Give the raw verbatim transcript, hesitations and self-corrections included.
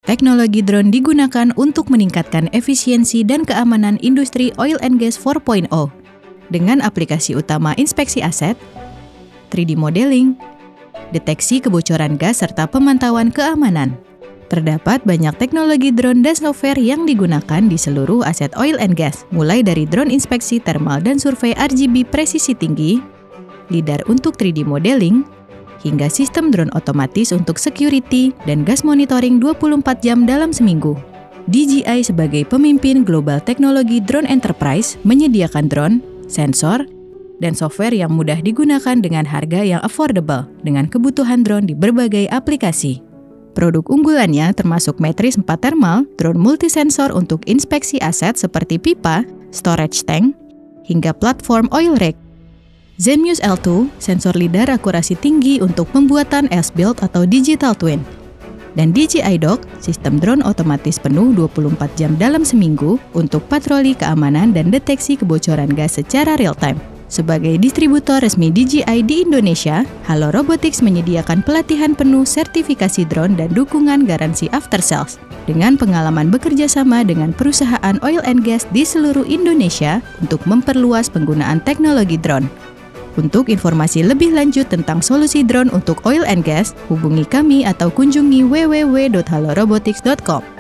Teknologi drone digunakan untuk meningkatkan efisiensi dan keamanan industri oil and gas empat titik nol dengan aplikasi utama inspeksi aset, tiga D modeling, deteksi kebocoran gas serta pemantauan keamanan. Terdapat banyak teknologi drone dan software yang digunakan di seluruh aset oil and gas, mulai dari drone inspeksi thermal dan survei R G B presisi tinggi, lidar untuk tiga D modeling, hingga sistem drone otomatis untuk security dan gas monitoring dua puluh empat jam dalam seminggu. D J I sebagai pemimpin global teknologi drone enterprise menyediakan drone, sensor, dan software yang mudah digunakan dengan harga yang affordable dengan kebutuhan drone di berbagai aplikasi. Produk unggulannya termasuk Matrix empat Thermal, drone multisensor untuk inspeksi aset seperti pipa, storage tank, hingga platform oil rig. Zenmuse L dua, sensor lidar akurasi tinggi untuk pembuatan S-Build atau Digital Twin. Dan D J I Dock, sistem drone otomatis penuh dua puluh empat jam dalam seminggu untuk patroli keamanan dan deteksi kebocoran gas secara real-time. Sebagai distributor resmi D J I di Indonesia, Halo Robotics menyediakan pelatihan penuh sertifikasi drone dan dukungan garansi after sales. Dengan pengalaman bekerja sama dengan perusahaan oil and gas di seluruh Indonesia untuk memperluas penggunaan teknologi drone. Untuk informasi lebih lanjut tentang solusi drone untuk oil and gas, hubungi kami atau kunjungi w w w titik halo robotics titik com.